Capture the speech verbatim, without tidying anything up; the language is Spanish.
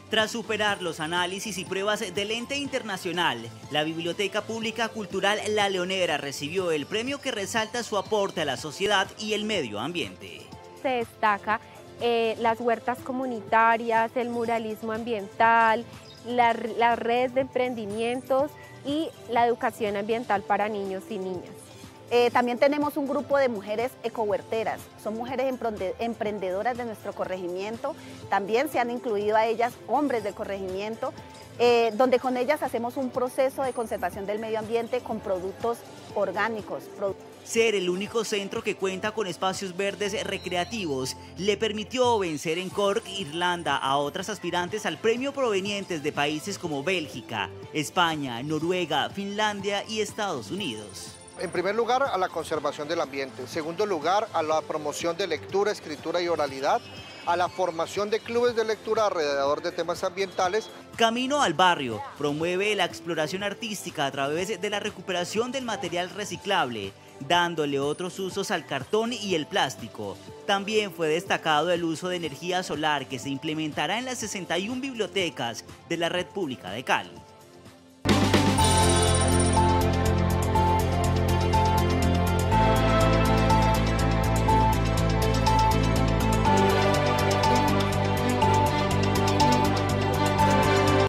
Tras superar los análisis y pruebas del ente internacional, la Biblioteca Pública Cultural La Leonera recibió el premio que resalta su aporte a la sociedad y el medio ambiente. Se destaca eh, las huertas comunitarias, el muralismo ambiental, la, la red de emprendimientos y la educación ambiental para niños y niñas. Eh, también tenemos un grupo de mujeres ecohuerteras, son mujeres emprendedoras de nuestro corregimiento, también se han incluido a ellas hombres del corregimiento, eh, donde con ellas hacemos un proceso de conservación del medio ambiente con productos orgánicos. Ser el único centro que cuenta con espacios verdes recreativos le permitió vencer en Cork, Irlanda, a otras aspirantes al premio provenientes de países como Bélgica, España, Noruega, Finlandia y Estados Unidos. En primer lugar, a la conservación del ambiente. En segundo lugar, a la promoción de lectura, escritura y oralidad, a la formación de clubes de lectura alrededor de temas ambientales. Camino al Barrio promueve la exploración artística a través de la recuperación del material reciclable, dándole otros usos al cartón y el plástico. También fue destacado el uso de energía solar que se implementará en las sesenta y una bibliotecas de la Red Pública de Cali.